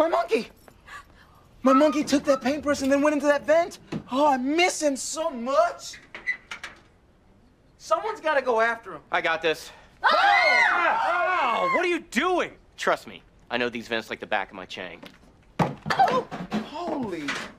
My monkey! My monkey took that paintbrush and then went into that vent. Oh, I miss him so much. Someone's got to go after him. I got this. Oh, what are you doing? Trust me, I know these vents like the back of my Chang. Oh, holy.